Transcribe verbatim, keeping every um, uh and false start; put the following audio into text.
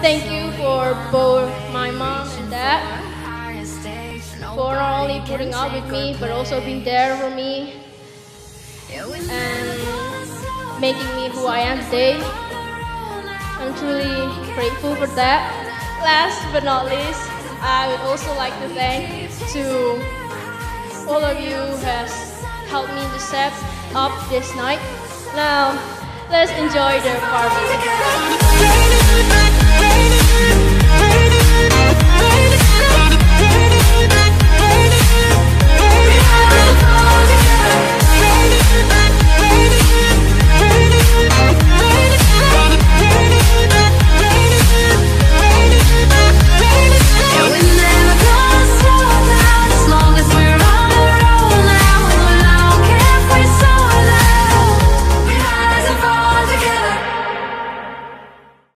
thank you for both my mom and dad for not only putting up with me but also being there for me and making me who I am today. I'm truly grateful for that. Last but not least, I would also like to thank to all of you who has helped me to set up this night. Now, let's enjoy the party.